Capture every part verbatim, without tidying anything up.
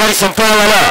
ठिकाणी संपन्न झालं।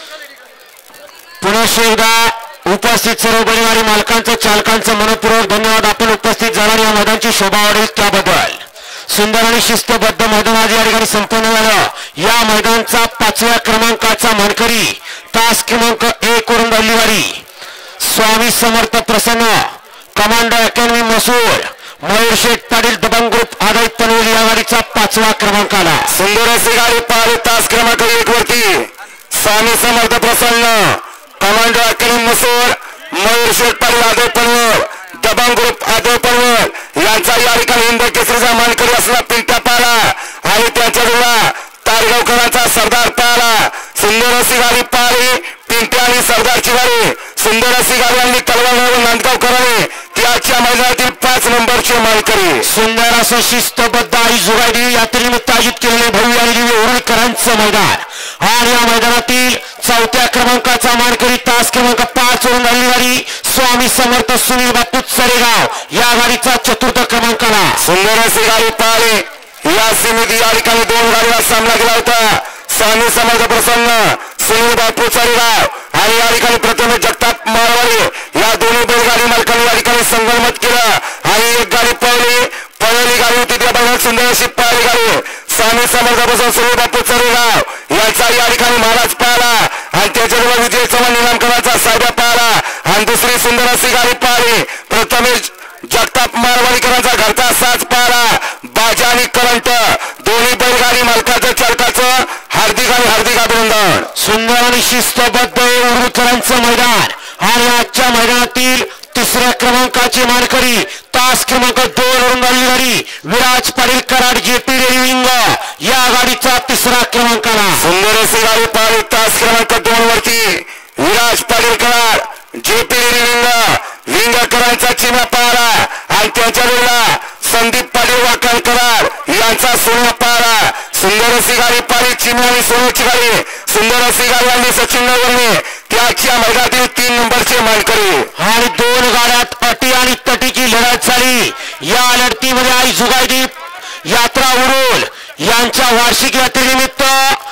पुन्हा एकदा उपस्थित सर्व बैलगाडी मालकांचं चालकांचं मनपूर्वक धन्यवाद। आपण उपस्थित झाला या मैदानाची शोभा वाढेल त्याबद्दल। सुंदर आणि शिस्तबद्ध मैदान आज या ठिकाणी संपन्न झालं। या मैदानाचा पाचव्या क्रमांकाचा मानकरी तास क्रमांक एक वरून बैलगाडी स्वामी समर्थ प्रसन्न commando academy Masur Mayur Sheth Patil Dabang group आधारित पनवेल या गाडीचा पाचवा क्रमांक आला। सुंदर अशी गाडी पाहिली तास क्रमांक एक वरती स्वामी समर्थ प्रसन्न कमांडो अकॅडमी मसूर मयूर शेठ पाटील आधारित पनवेल दबंग ग्रुप आधारित पनवेल यांचा या ठिकाणी हिंद केसरीचा मानकरी असला पिंट्या पाला आणि त्याच्या जोडा तारगावकरांचा सरदार पाला। सुंदर अशी गाडी पाहिली पिंट्या आणि सरदारची गाडी सुंदर अशी गाडी आणि तलवार नांदगावकरांनी त्याच्या मैदानातील पाच नंबरचे मानकरी। सुंदर असं शिस्तबद्ध आणि जुगाडी यात्रेनिमित्त आयोजित केलेले भव्य आणि दिव्य उरुळकरांचं मैदान आणि या मैदानातील चौथ्या क्रमांकाचा मानकरी तास क्रमांक पाच वरून आलेली गाडी स्वामी समर्थ सुनील बापू चरेगाव या गाडीचा चतुर्थ क्रमांक आला। सुंदर अशी गाडी पाहिली या समिती या ठिकाणी दोन गाडीला सामना केला होता। स्वामी समर्थ प्रसन्न सुनील बापू चरेगाव आणि या ठिकाणी प्रथम जगताप मारवाडी या दोन्ही बैलगाडी मालकांनी या ठिकाणी संगनमत केलं आणि एक गाडी पळली पळलेली गाडी होती त्या बैलात सुंदर अशी पाहिली गाडी स्वामी समर्थ प्रसन्न सुनील बापू चरेगाव याचा या ठिकाणी महाराज पाहिला आणि त्याच्याजवळ विजय चव्हाण निलामकरांचा साहेब पाहिला आणि दुसरी सुंदर अशी गाडी पाहिली प्रथमेश जगताप मारवाडीकरांचा घरचा साज पाहिला बाजा आणि करंट दोन्ही बैलगाडी मालकाचं चालकाचं हार्दिक आणि हार्दिक अभिनंदन। सुंदर आणि शिस्तबद्ध उरुळकरांचं मैदान आणि आजच्या मैदानातील तिसऱ्या क्रमांकाचे मानकरी तास क्रमांक दोन वरून आलेली गाडी विराज पाटील कराड जेपी विंग या गाडीचा तिसरा क्रमांक आला। सुंदर अशी गाडी पाहिली तास क्रमांक दोन वरती विराज पाटील कराड जेपी विंग विंगकरांचा चिन्ह पाहिला आणि त्यांच्या जोडीला संदीप पाटील वाकण कराड यांचा सोन्या पाहिला। सुंदर अशी गाडी पाहिली चिन्ह आणि सोन्याची गाडी सुंदर अशी गाडी आणि सचिन नगरने त्याच्या मैदानातील तीन नंबरचे मानकरी आणि दोन गाड्यात अटी आणि तटीची लढत झाली। या लढतीमध्ये आई जुगाडी यात्रा उरुळ यांच्या वार्षिक यात्रेनिमित्त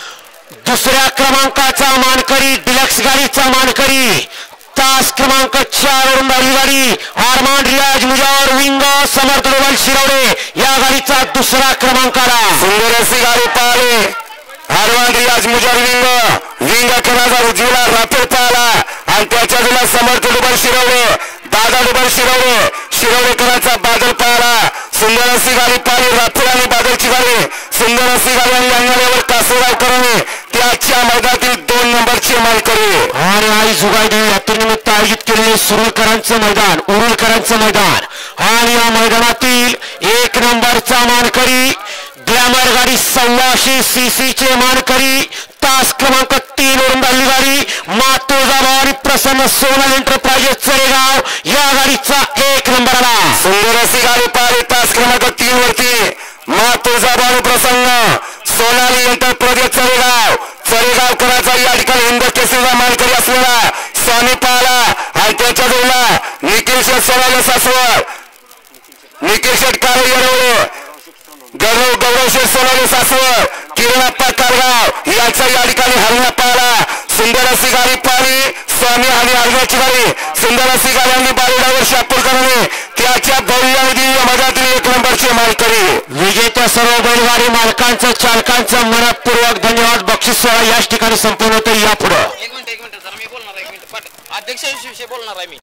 दुसऱ्या क्रमांकाचा मानकरी डिलक्स गाडीचा मानकरी तास क्रमांक चार वरून आलेली गाडी आरमान रियाज मुजावर विंग समर्थ डोबल शिरवडे या गाडीचा दुसरा क्रमांक आला। सुंदर अशी गाडी पाहिली आरमान रियाज मुजावर विंग विंग कराचा उजवीला राफेल पाहिला आणि त्याच्या जोडीला समर्थ डोबल शिरवडे दादा डोबल शिरवडे शिरवडेकरांचा बादल पाहिला। सुंदर अशी गाडी पाहिली राफेल आणि बादलची गाडी सुंदर अशी गाडी आणि अंगणावर कासेगावकरांनी त्याच्या मैदानातील दोन नंबरचे मानकरी आणि आई जुगाडी यात्रेनिमित्त आयोजित केलेले सुरुळकरांचं मैदान उरुळकरांचं मैदान आणि या मैदानातील एक नंबरचा मानकरी ग्लॅमर गाडी सव्वाशे सीसीचे मानकरी तास क्रमांक तीन वरून आलेली गाडी मातोजाभाऊ आणि प्रसन्न सोनल एंटरप्राइजेस चरेगाव या गाडीचा एक नंबर आला। सुंदर अशी गाडी पाहिली तास क्रमांक तीन वरती मातोजाभाऊ प्रसन्न सोनाली एंटरप्राइजेस चरेगाव चरेगावकरांचा या ठिकाणी हिंद केसरीचा मानकरी असलेला स्वामी पाहिला आणि त्याच्या जोडीला निखिल शेठ सोनाली सासवड निखिल शेठ काळे येरवडे गौरव गौरव शेठ सोनाली सासवड किरणाप्पा कारगाव यांचा या ठिकाणी हरण्या पाहिला। सुंदर अशी गाडी पाहिली स्वामी आणि हरण्याची गाडी सुंदर अशी गाडी आणि बारीडावर शापूरकरांनी त्याच्या भव्य आणि दिव्य मैदानातील एक नंबरचे मानकरी विजेत्या सर्व बैलगाडी मालकांचं चालकांचं मनपूर्वक धन्यवाद। बक्षीस सोहळा याच ठिकाणी संपन्न होतो। यापुढे एक मिनिट एक मिनिट जरा मी बोलणार आहे एक मिनिट अध्यक्ष बोलणार आहे मी।